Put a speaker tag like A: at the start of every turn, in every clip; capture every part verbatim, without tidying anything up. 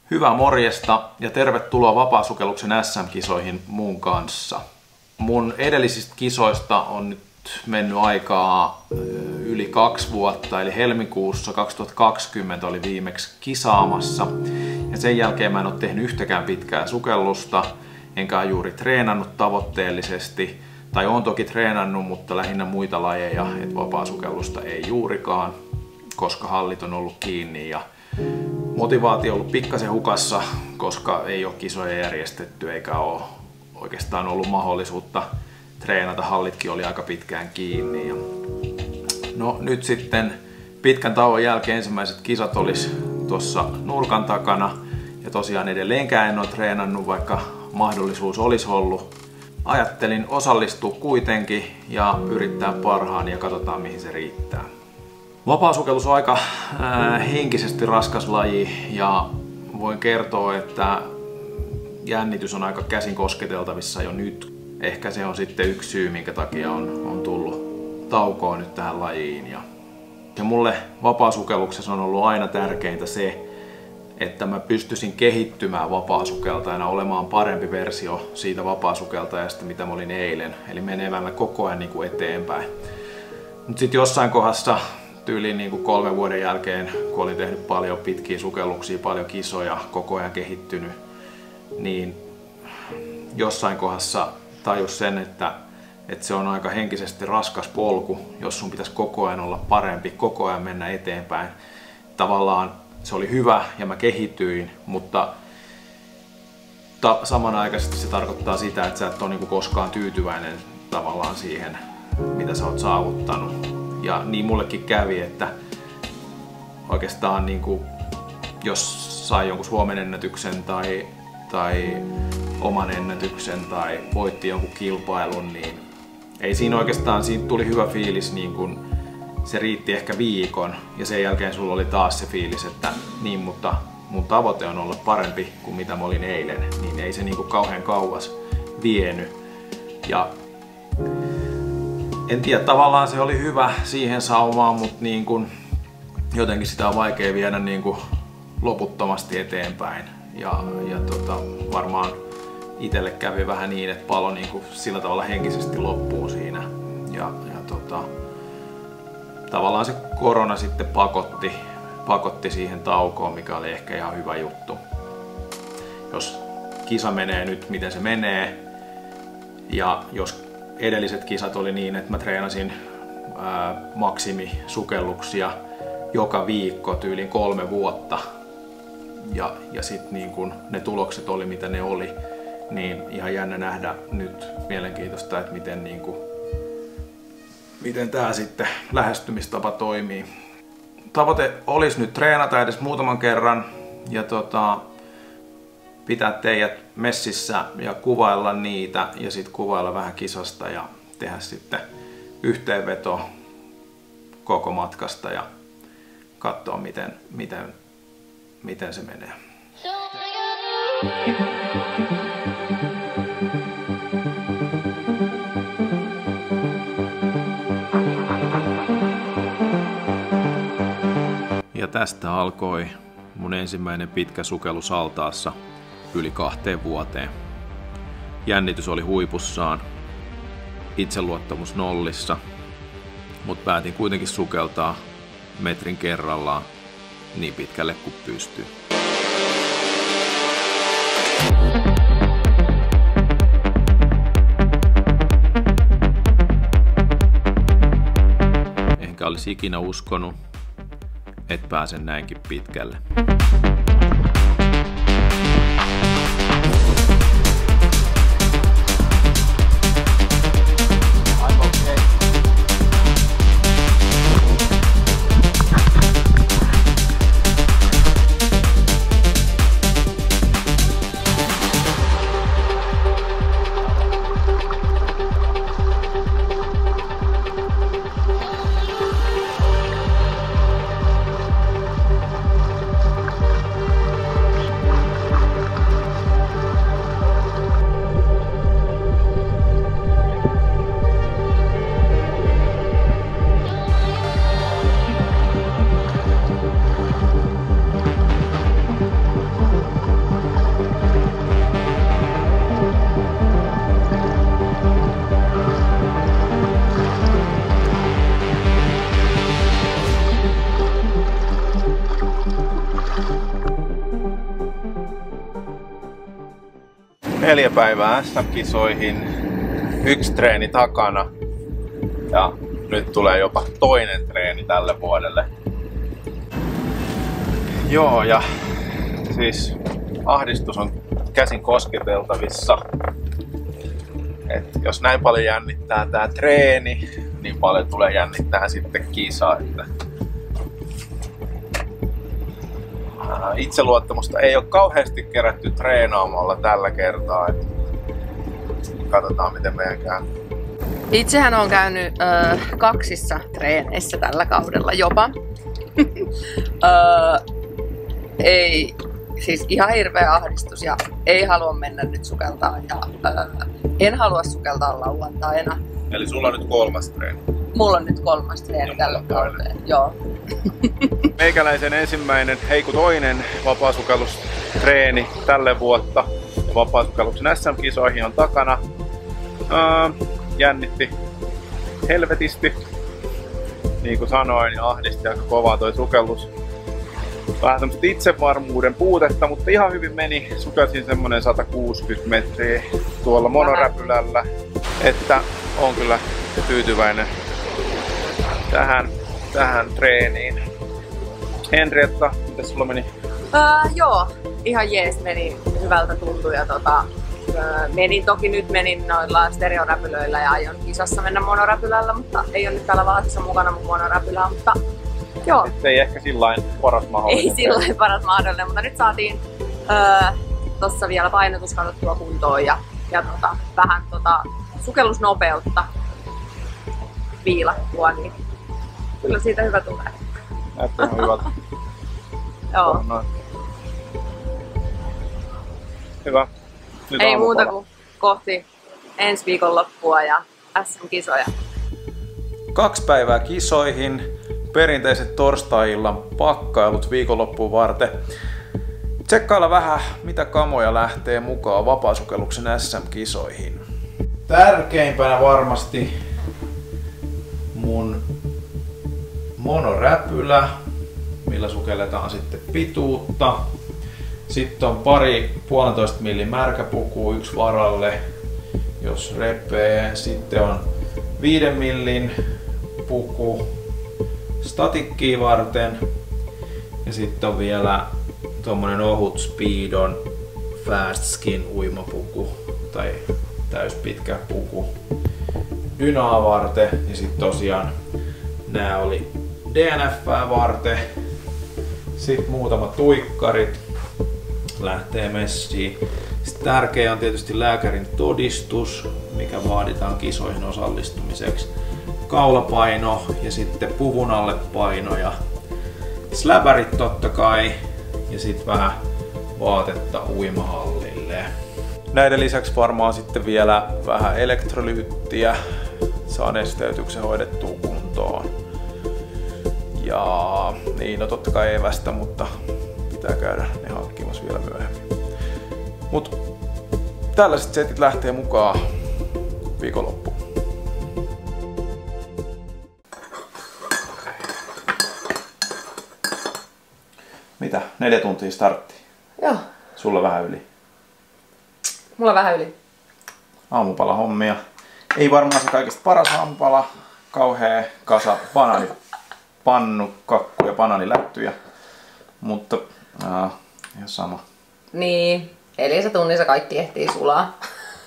A: Hyvää morjesta ja tervetuloa vapaasukelluksen äs äm-kisoihin mun kanssa. Mun edellisistä kisoista on nyt mennyt aikaa yli kaksi vuotta, eli helmikuussa kaksituhattakaksikymmentä oli viimeksi kisaamassa. Ja sen jälkeen mä en ole tehnyt yhtäkään pitkää sukellusta, enkä ole juuri treenannut tavoitteellisesti. Tai oon toki treenannut, mutta lähinnä muita lajeja, että vapaasukellusta ei juurikaan, koska hallit on ollut kiinni ja motivaatio on ollut pikkasen hukassa, koska ei ole kisoja järjestetty eikä ole oikeastaan ollut mahdollisuutta treenata. Hallitkin oli aika pitkään kiinni. Ja no nyt sitten pitkän tauon jälkeen ensimmäiset kisat olisi tuossa nurkan takana. Ja tosiaan edelleenkään en ole treenannut, vaikka mahdollisuus olisi ollut. Ajattelin osallistua kuitenkin ja yrittää parhaan ja katsotaan mihin se riittää. Vapaasukellus on aika äh, henkisesti raskas laji ja voin kertoa, että jännitys on aika käsin kosketeltavissa jo nyt. Ehkä se on sitten yksi syy, minkä takia on, on tullut taukoa nyt tähän lajiin. Ja, ja mulle vapaasukelluksessa on ollut aina tärkeintä se, että mä pystyisin kehittymään vapaasukeltajana, olemaan parempi versio siitä vapaasukeltajasta, mitä mä olin eilen. Eli menemällä koko ajan niin kuin eteenpäin. Mutta sitten jossain kohdassa tyyliin niin kuin kolmen vuoden jälkeen, kun olin tehnyt paljon pitkiä sukelluksia, paljon kisoja, koko ajan kehittynyt, niin jossain kohdassa tajus sen, että, että se on aika henkisesti raskas polku, jos sun pitäisi koko ajan olla parempi, koko ajan mennä eteenpäin. Tavallaan se oli hyvä ja mä kehityin, mutta ta- samanaikaisesti se tarkoittaa sitä, että sä et ole niinku koskaan tyytyväinen tavallaan siihen, mitä sä oot saavuttanut. Ja niin mullekin kävi, että oikeastaan niinku, jos sai jonkun Suomen ennätyksen tai, tai oman ennätyksen tai voitti jonkun kilpailun, niin ei siinä oikeastaan, siitä tuli hyvä fiilis, niin kun se riitti ehkä viikon ja sen jälkeen sulla oli taas se fiilis, että niin, mutta mun tavoite on olla parempi kuin mitä mä olin eilen, niin ei se niinku kauhean kauas vienyt. Ja en tiedä, tavallaan se oli hyvä siihen saumaan, mutta niin kun jotenkin sitä on vaikea viedä niin kun loputtomasti eteenpäin. Ja, ja tota, varmaan itselle kävi vähän niin, että palo niin kun sillä tavalla henkisesti loppuu siinä. Ja, ja tota, tavallaan se korona sitten pakotti, pakotti siihen taukoon, mikä oli ehkä ihan hyvä juttu. Jos kisa menee nyt miten se menee, ja jos edelliset kisat oli niin, että mä treenasin ää, maksimisukelluksia joka viikko tyyliin kolme vuotta, ja, ja sitten niin kun ne tulokset oli mitä ne oli, niin ihan jännä nähdä nyt mielenkiintoista, että miten niin kun miten tää sitten lähestymistapa toimii. Tavoite olisi nyt treenata edes muutaman kerran ja tota, pitää teidät messissä ja kuvailla niitä ja sitten kuvailla vähän kisasta ja tehdä sitten yhteenveto koko matkasta ja katsoa miten, miten, miten se menee. Ja tästä alkoi mun ensimmäinen pitkä sukellus altaassa yli kahteen vuoteen. Jännitys oli huipussaan, itseluottamus nollissa, mutta päätin kuitenkin sukeltaa metrin kerrallaan niin pitkälle kuin pystyy. Enkä olisi ikinä uskonut, et pääsen näinkin pitkälle. Neljä päivää S M-kisoihin, yksi treeni takana ja nyt tulee jopa toinen treeni tälle vuodelle. Joo, ja siis ahdistus on käsin kosketeltavissa. Et jos näin paljon jännittää tää treeni, niin paljon tulee jännittää sitten kisa. Että itseluottamusta ei ole kauheasti kerätty treenaamalla tällä kertaa. Et katsotaan miten meidän käy.
B: Itsehän on käynyt ö, kaksissa treeneissä tällä kaudella jopa. ö, ei, siis ihan hirveä ahdistus ja ei halua mennä nyt sukeltaa ja ö, en halua sukeltaa lauantaina.
A: Eli sulla on nyt kolmas treeni?
B: Mulla on nyt kolmas treeni tällä kaudella, joo.
A: Meikäläisen ensimmäinen, ei kun toinen vapaasukellustreeni tälle vuotta. Vapaasukelluksen S M-kisoihin on takana. Öö, jännitti helvetisti. Niin kuin sanoin, ja ahdisti aika kovaa toi sukellus. Vähän tämmöstä itsevarmuuden puutetta, mutta ihan hyvin meni. Sukelsin semmonen sata kuusikymmentä metriä tuolla monoräpylällä. Että on kyllä tyytyväinen tähän, tähän treeniin. Henrietta, miten sulla meni?
B: Uh, joo, ihan jees, meni hyvältä tuntui ja tota, uh, menin toki nyt menin noilla stereoräpylöillä ja aion kisassa mennä monoräpylällä, mutta ei ole nyt täällä vaatissa mukana mun monoräpylää, mutta joo.
A: Sitten ei ehkä sillain paras mahdollinen.
B: Ei sillain paras mahdollinen, mutta nyt saatiin uh, tossa vielä painotus katsottua kuntoon ja, ja tota, vähän tota, sukellusnopeutta viilattua, niin kyllä siitä hyvä tulee.
A: Näyttää ihan hyvältä.
B: Joo.
A: Noin. Hyvä. Nyt
B: ei muuta kuin kohti ensi viikon loppua ja S M-kisoja.
A: Kaksi päivää kisoihin, perinteiset torstai-illan pakkailut viikonloppuun varten. Tsekkailla vähän, mitä kamoja lähtee mukaan vapaasukelluksen S M-kisoihin. Tärkeimpänä varmasti mun monoräpylä, millä sukelletaan sitten pituutta. Sitten on pari puolentoista millin märkäpukua, yksi varalle, jos repee. Sitten on viiden millin puku statikkiä varten. Ja sitten on vielä tommonen ohut Speedon Fast Skin uimapuku tai täyspitkä puku dynaa varten. Ja sitten tosiaan nää oli D N F varten. Sitten muutamat tuikkarit lähtee messiin. Sitten tärkeä on tietysti lääkärin todistus, mikä vaaditaan kisoihin osallistumiseksi. Kaulapaino ja sitten puvun alle paino ja släbärit totta kai. Ja sitten vähän vaatetta uimahallille. Näiden lisäksi varmaan sitten vielä vähän elektrolyyttiä. Saa nesteytyksen hoidettua kuntoon. Ja niin, no totta kai evästä, mutta pitää käydä ne hankkimassa vielä myöhemmin. Mut tällaiset setit lähtee mukaan viikonloppuun. Mitä? Neljä tuntia starttiin?
B: Joo.
A: Sulla vähän yli?
B: Mulla vähän yli.
A: Aamupala hommia. Ei varmaan se kaikista paras aamupala. Kauhea kasa banaani. Pannukakkuja, banaanilättyjä, mutta äh, ihan sama.
B: Niin, neljässä tunnissa kaikki ehtii sulaa.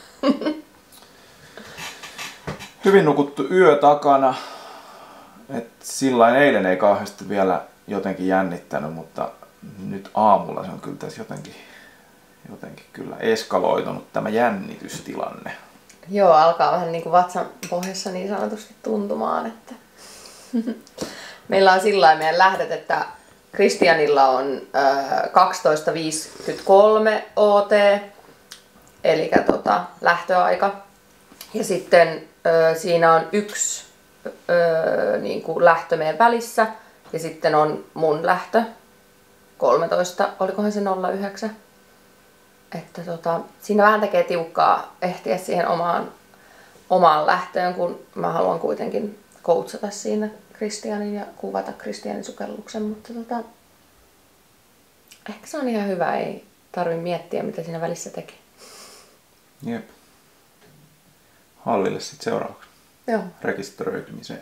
A: Hyvin nukuttu yö takana. Et sillain eilen ei kauheasti vielä jotenkin jännittänyt, mutta nyt aamulla se on kyllä tässä jotenkin, jotenkin kyllä eskaloitunut tämä jännitystilanne.
B: Joo, alkaa vähän niin kuin vatsan pohjassa niin sanotusti tuntumaan, että meillä on sillä lailla meidän lähdöt, että Kristianilla on äh, kaksitoista viisikymmentäkolme O T, eli tota, lähtöaika. Ja sitten äh, siinä on yksi äh, niin kuin lähtö meidän välissä, ja sitten on mun lähtö, kolmetoista, olikohan se nolla yhdeksän. Että tota, siinä vähän tekee tiukkaa ehtiä siihen omaan, omaan lähtöön, kun mä haluan kuitenkin coachata siinä Kristianin ja kuvata Kristianin sukelluksen, mutta tota, ehkä se on ihan hyvä, ei tarvi miettiä mitä siinä välissä tekee.
A: Jep. Hallille sitten seuraavaksi.
B: Joo.
A: Rekisteröitymiseen.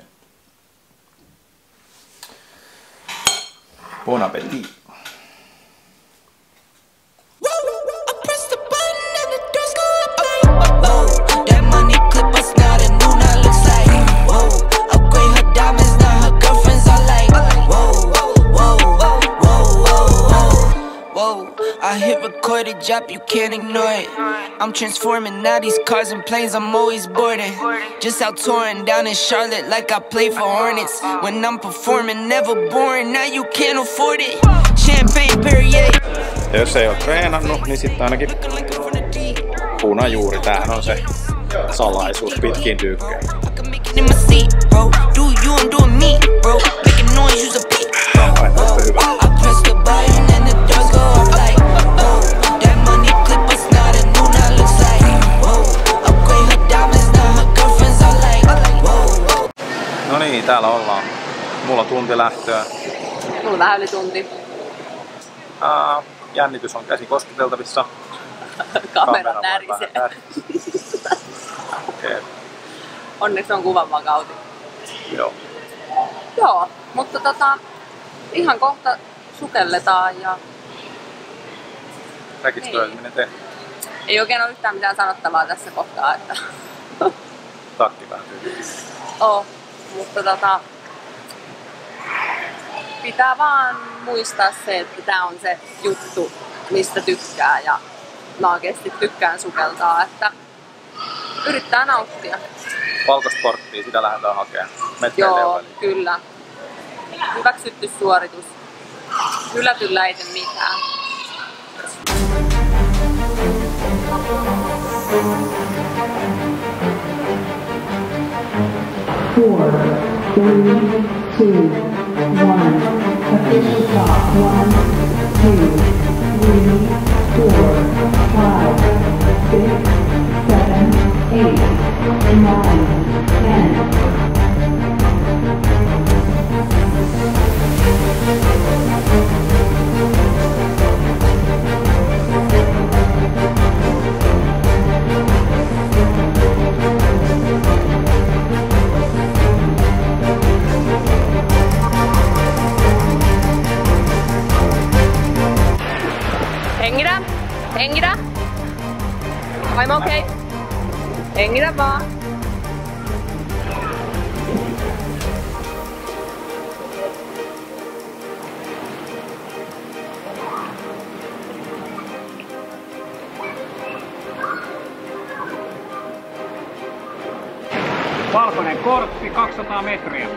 A: Bon appétit.
C: I hit record a job, you can't ignore it. I'm transforming now these cars and planes, I'm always boarding. Just out touring down in Charlotte like I play for Hornets. When I'm performing, never boring, now you can't afford it. Champagne Perrier.
A: Ja jos ei ole treenannut, niin sitten ainakin punajuuri. Tämähän on se salaisuus pitkin tykkään. Vaihtoehto hyvä. No niin, täällä ollaan. Mulla tunti lähtöä.
B: Mulla vähän yli tunti.
A: Ää, jännitys on käsi kosketeltavissa.
B: Kamera närisee.
A: Okay.
B: Onneksi on kuvan vakauti.
A: Joo.
B: Joo, mutta tota, ihan kohta sukelletaan ja...
A: Rekisteröityminen tehty.
B: Ei oikein ole yhtään mitään sanottavaa tässä kohtaa, että...
A: Takki vähän tyyliin.
B: Oh, mutta tota... Pitää vaan muistaa se, että tää on se juttu, mistä tykkää ja mä oikeesti tykkään sukeltaa, että yrittää nauttia.
A: Valkosporttia, sitä lähdetään hakemaan.
B: Joo, kyllä. Hyväksytty suoritus. Yllätyllä ei tee mitään.
D: Four, three, two, one. Official top. One, two, three, four, five, six, seven, eight, nine, ten.
B: Hengitä, hengitä. I'm okay. Hengitä vaan.
E: Valkoinen korppi, kaksisataa metriä.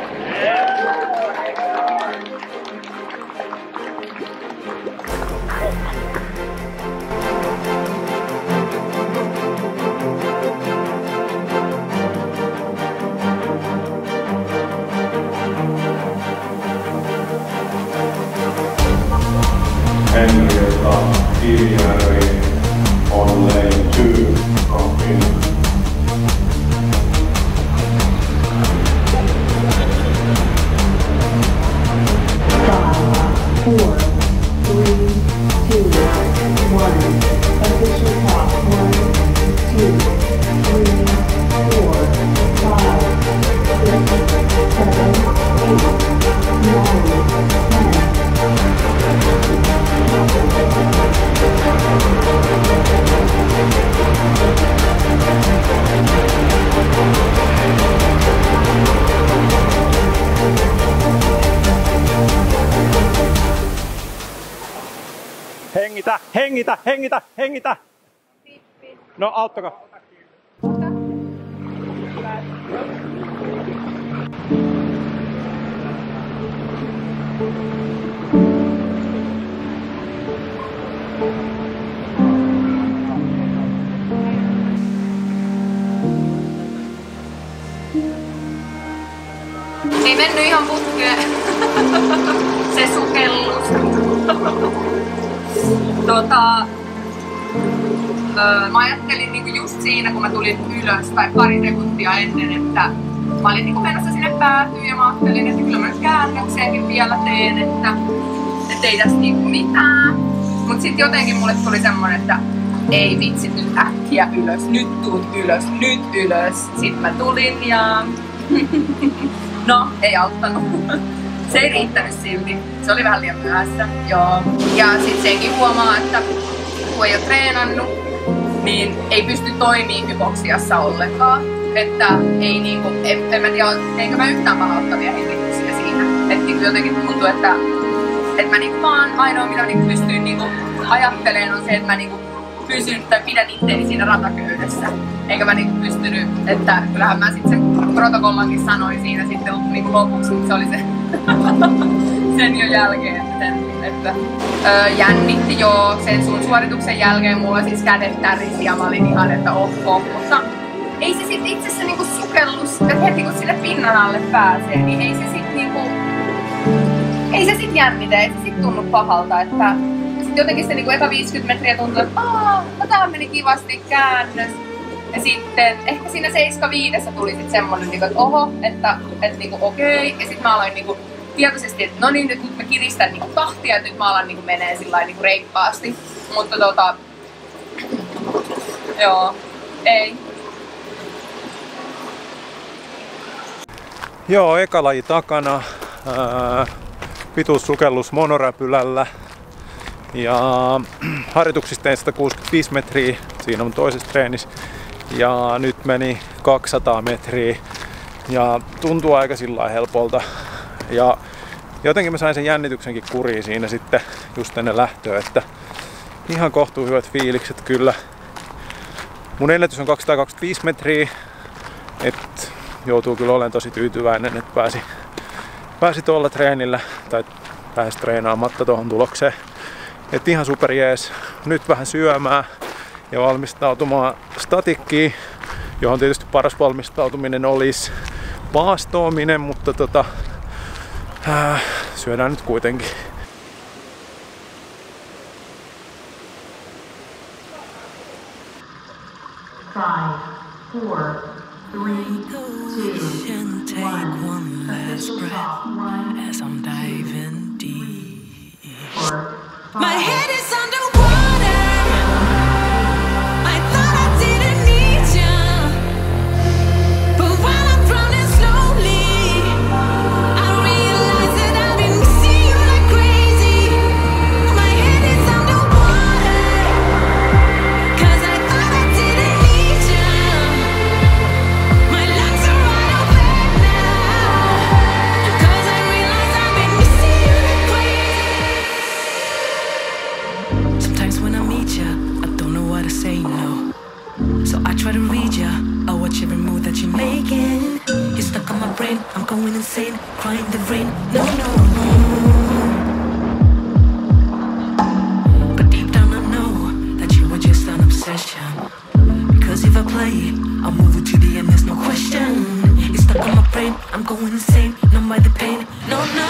F: Henrietta Kivijärvi on lane two from Finland.
D: Five, four, three, two, one. Official top. One, two, three, four, five, six, seven, eight, nine, ten.
E: Hengitä, hengitä, hengitä, hengitä! No auttakaa.
B: Ei mennyt ihan putkeen. Se sukellus. tota, öö, mä ajattelin niinku just siinä, kun mä tulin ylös tai pari sekuntia ennen, että mä olin niinku menossa sinne päätyyn ja mä ajattelin, että kyllä mä nyt käännökseenkin vielä teen, että että ei tässä niinku mitään. Mut sit jotenkin mulle tuli semmonen, että ei vitsi, nyt äkkiä ylös, nyt tuut ylös, nyt ylös. Sitten mä tulin ja no, ei auttanut. Se ei riittänyt silti. Se oli vähän liian myöhässä, joo. Ja sit senkin huomaa, että kun ei oo treenannut, niin ei pysty toimimaan hypoksiassa ollenkaan. Että ei niinku, en, en mä tiedä, enkä mä yhtään palauttavia hengityksiä siinä. Että niinku jotenkin tuntuu, että, että mä niinku vaan ainoa mitä niinku pystyn niinku ajattelemaan on se, että mä niinku pysyn tai pidän itteeni siinä rataköydessä. Eikä mä niinku pystynyt, että kyllähän mä sit sen protokollankin sanoin siinä sitten niinku lopuksi, mutta se oli se sen jo jälkeen, sen, että öö, jännitti joo, sen sun suorituksen jälkeen mulla siis kädet tärisi ja mä olin ihan, että oho, mutta ei se sit itse se niinku sukellus, että heti kun sinne pinnan alle pääsee, niin ei se sit niinku, ei se sit jännitä, ei se sit tunnu pahalta, että sit jotenkin se niinku eka viisikymmentä metriä tuntui, että aah, no tää meni kivasti käännös. Ja sitten ehkä siinä seitsemänkymmentäviisi tuli sit semmonen, että oho, että, että niinku okei. Ja sit mä aloin niinku tietoisesti, että no niin, nyt, nyt mä kiristän niinku tahtia, että nyt mä alan niinku menee sillain niinku reippaasti. Mutta tota, joo, ei.
E: Joo, eka laji takana. Ää, pituussukellus monoräpylällä. Ja harjoituksista tein sata kuusikymmentäviisi metriä siinä mun toisessa treenissä. Ja nyt meni kaksisataa metriä ja tuntuu aika sillä helpolta. Ja jotenkin mä sain sen jännityksenkin kuriin siinä sitten just ennen lähtöä, että ihan kohtuu hyvät fiilikset kyllä. Mun ennätys on kaksisataakaksikymmentäviisi metriä, et joutuu kyllä olemaan tosi tyytyväinen, että pääsi, pääsi tuolla treenillä tai pääsi treenaamatta tuohon tulokseen. Et ihan super jees. Nyt vähän syömään ja valmistautumaan statikkiin, johon tietysti paras valmistautuminen olisi maastoaminen, mutta tota, ää, syödään nyt kuitenkin.
D: Five, four, three, two, one. Official top one.
C: As I'm diving deep.
D: Four, five,
C: My head is underwater. I thought I didn't need you, but while I'm drowning slowly, I realize that I've been missing you like crazy. My head is underwater, 'cause I thought I didn't need you. My lungs are wide open now, 'cause I realize I've been missing you like crazy. Sometimes when I meet ya, I don't know what to say, no. So I try to read ya, I watch every move that you're making. You're stuck on my brain, I'm going insane, crying the rain, no, no. But deep down I know that you were just an obsession. Because if I play, I'll move it to the end, there's no question. You're stuck on my brain, I'm going insane, numb by the pain, no, no.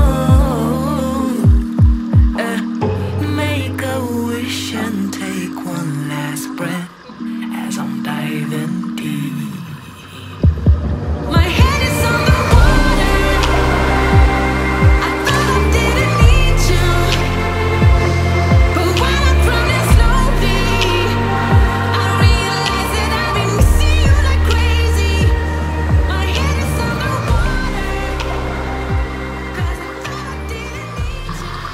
C: Uh, make a wish and take one last breath as I'm diving deep. My head is on the water. I thought I didn't need you, but while I'm drowning slowly, I realize that I've been missing you like crazy. My head is on the water, 'cause I thought I didn't need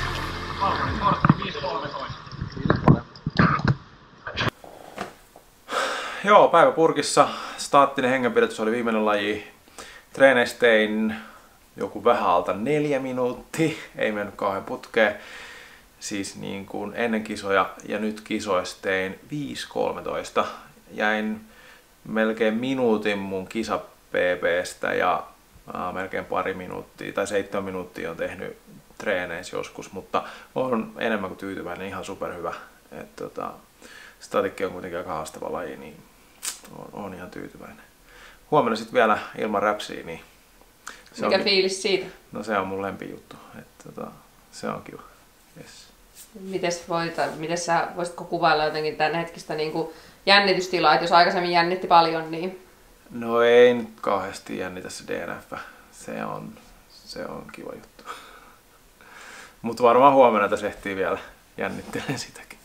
C: you.
A: Joo, päivä purkissa. Staattinen hengenpidätys oli viimeinen laji. Treeneissä tein joku vähän alta neljä minuuttia. Ei mennyt kauhean putkeen. Siis niin kuin ennen kisoja ja nyt kisoissa tein viisi kolmetoista. Jäin melkein minuutin mun kisa P B:stä ja äh, melkein pari minuuttia tai seitsemän minuuttia on tehnyt treeneissä joskus, mutta on enemmän kuin tyytyväinen, ihan superhyvä. Et, tota, statikki on kuitenkin aika haastava laji, niin on, on ihan tyytyväinen. Huomenna sitten vielä ilman räpsiä, niin se
B: Mikä
A: on,
B: fiilis siitä?
A: no se on mun lempijuttu, että tota, se on kiva. Yes.
B: Mites, voit, mites sä voisitko kuvailla jotenkin tämän hetkistä niin kuin jännitystilaa, että jos aikaisemmin jännitti paljon, niin...
A: No ei nyt kauheasti jännitä se D N F, se on, se on kiva juttu.
E: Mutta varmaan huomenna tässä ehtii vielä jännittelen sitäkin.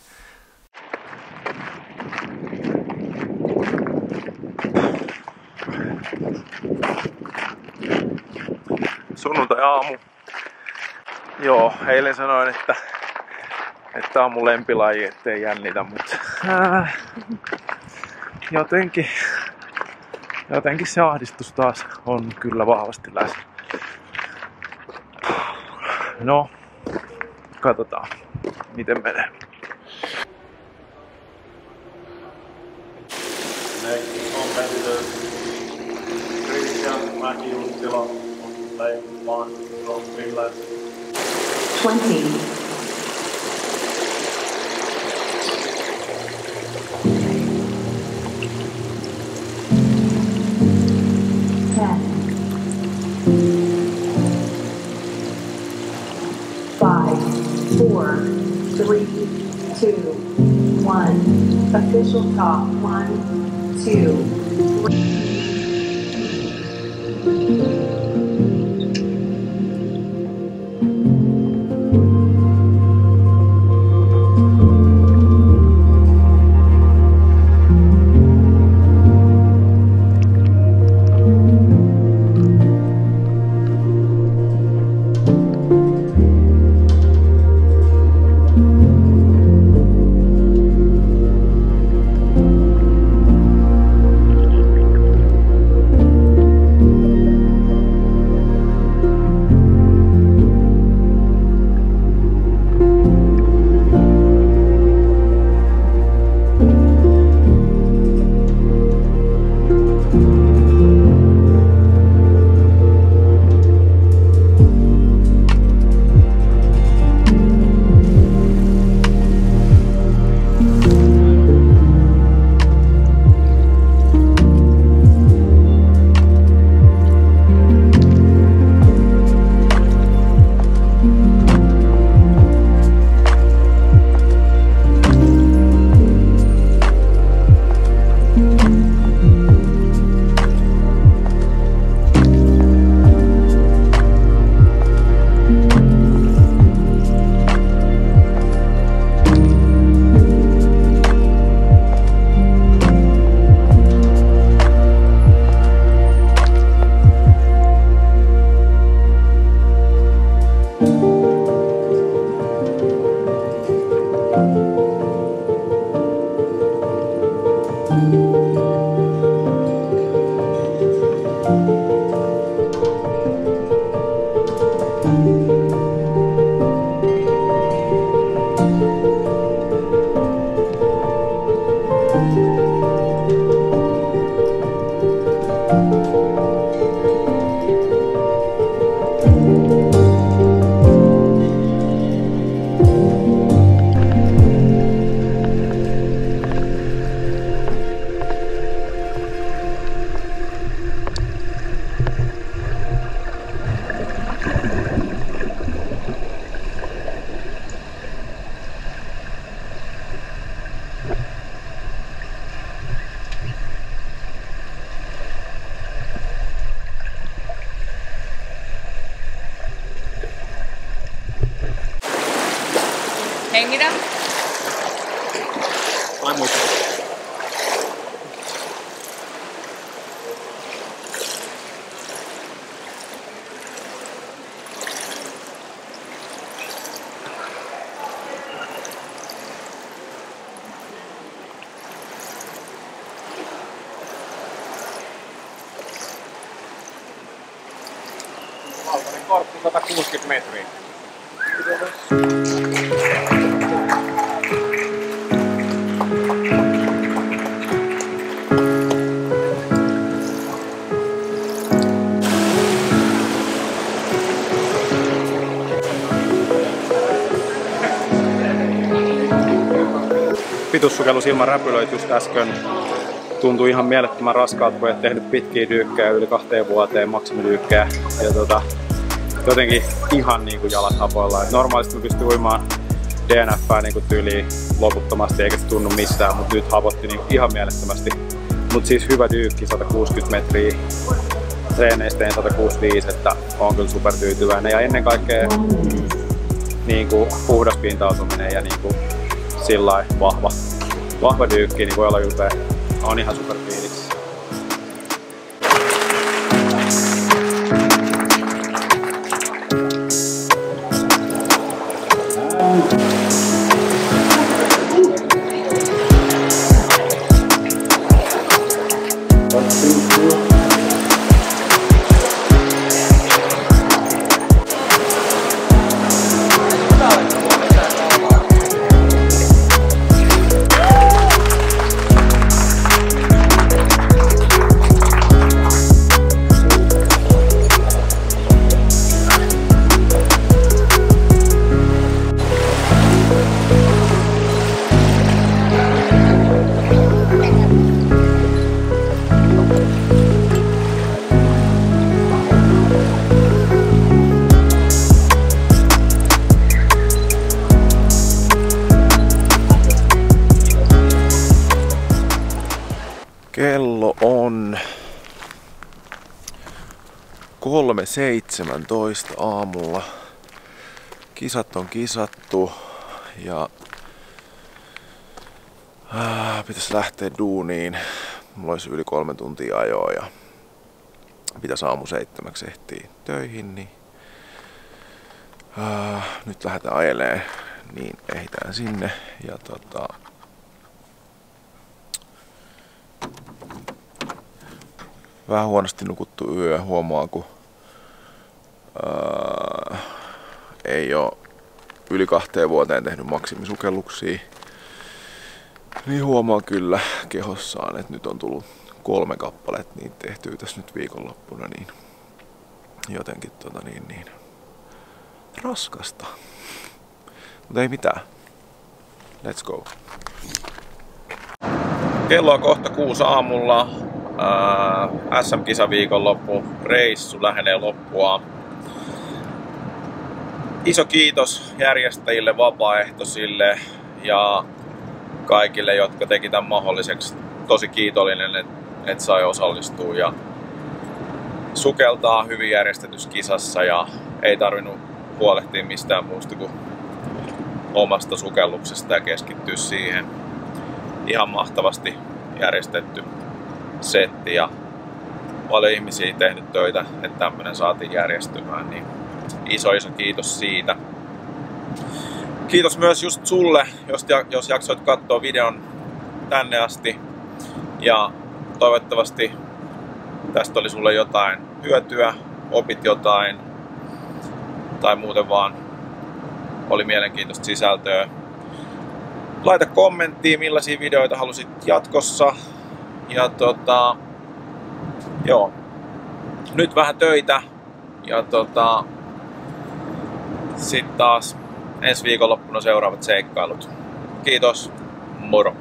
E: Sunnuntai-aamu. Joo, eilen sanoin, että että on mun lempilaji, ettei jännitä, mutta äh, jotenkin, jotenkin se ahdistus taas on kyllä vahvasti läsnä. No, katsotaan, miten menee.
F: Next competitor, Mäki-Jussila on lane one from Finland.
D: twenty. ten. five, four, three, two, one. Official top. one, two, three.
B: Hengitä.
E: Ai muista. Valtainen korppi sata kuusikymmentä metriä. Pituussukellus ilman räpylöitä just äsken tuntui ihan mielettömän raskaalta, kun et tehnyt pitkiä dyykkejä yli kahteen vuoteen maksimidyykkejä. Ja tota, jotenkin ihan niinku jalat hapoilla. Et normaalisti mä pystyn uimaan D N F:ää niinku tyyliin loputtomasti eikä se tunnu missään, mutta nyt hapotti niinku ihan mielettömästi. Mut siis hyvä dyykki, sata kuusikymmentä metriä. Treeneistä tein sata kuusikymmentäviisi, että on kyllä supertyytyväinen. Ja ennen kaikkea niinku puhdas pintautuminen ja niinku sillai vahva, vahva dyykki, niin voi olla ylpeä. On ihan super fiiliksi. Kello on kolme seitsemäntoista aamulla. Kisat on kisattu ja äh, pitäisi lähteä duuniin. Mulla olisi yli kolme tuntia ajoa ja pitäisi aamu seitsemäksi ehtiä töihin. Niin, äh, nyt lähdetään ajelemaan, niin ehditään sinne. Ja tota, vähän huonosti nukuttu yö, huomaa kun ää, ei oo yli kahteen vuoteen tehnyt maksimisukelluksia. Niin huomaa kyllä kehossaan, että nyt on tullut kolme kappaletta niin tehtyä tässä nyt viikonloppuna, niin jotenkin tota niin, niin raskasta. Mutta ei mitään. Let's go. Kello on kohta kuusi aamulla. Uh, S M-kisaviikonloppu, reissu lähenee loppua. Iso kiitos järjestäjille, vapaaehtoisille ja kaikille, jotka teki tämän mahdolliseksi. Tosi kiitollinen, että et sai osallistua ja sukeltaa hyvin järjestetyssä kisassa ja ei tarvinnut huolehtia mistään muusta kuin omasta sukelluksesta ja keskittyä siihen. Ihan mahtavasti järjestetty setti ja paljon ihmisiä tehnyt töitä, että tämmönen saatiin järjestymään, niin iso iso kiitos siitä. Kiitos myös just sulle, jos, jos jaksoit katsoa videon tänne asti ja toivottavasti tästä oli sulle jotain hyötyä, opit jotain tai muuten vaan oli mielenkiintoista sisältöä. Laita kommenttiin, millaisia videoita halusit jatkossa. Ja tota, joo, nyt vähän töitä ja tota, sit taas ensi viikonloppuna seuraavat seikkailut. Kiitos, moro!